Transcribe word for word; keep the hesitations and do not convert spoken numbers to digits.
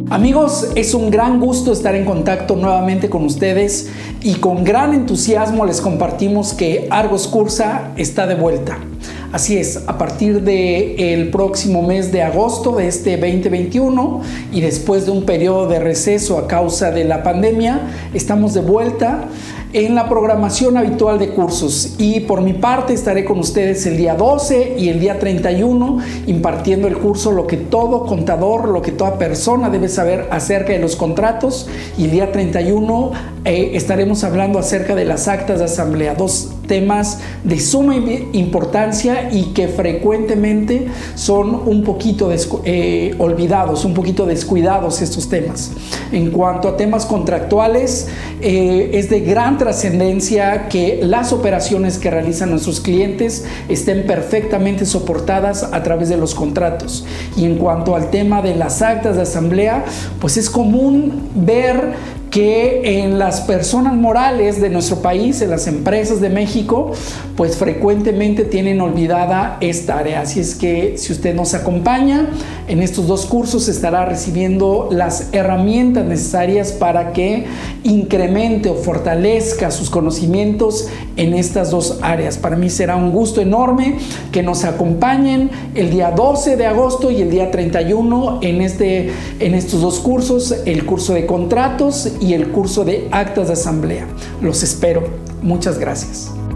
Amigos, es un gran gusto estar en contacto nuevamente con ustedes y con gran entusiasmo les compartimos que Argos Cursa está de vuelta. Así es, a partir del próximo mes de agosto de este veinte veintiuno y después de un periodo de receso a causa de la pandemia, estamos de vuelta en la programación habitual de cursos y por mi parte estaré con ustedes el día doce y el día treinta y uno impartiendo el curso Lo que todo contador, lo que toda persona debe saber acerca de los contratos, y el día treinta y uno eh, estaremos hablando acerca de las actas de asamblea, dos temas de suma importancia y que frecuentemente son un poquito eh, olvidados, un poquito descuidados estos temas. En cuanto a temas contractuales, eh, es de gran trascendencia que las operaciones que realizan nuestros clientes estén perfectamente soportadas a través de los contratos. Y en cuanto al tema de las actas de asamblea, pues es común ver que en las personas morales de nuestro país, en las empresas de México, pues frecuentemente tienen olvidada esta área. Así es que si usted nos acompaña en estos dos cursos, estará recibiendo las herramientas necesarias para que incremente o fortalezca sus conocimientos en estas dos áreas. Para mí será un gusto enorme que nos acompañen el día doce de agosto y el día treinta y uno en, este, en estos dos cursos, el curso de contratos y el curso de actas de asamblea. Los espero. Muchas gracias.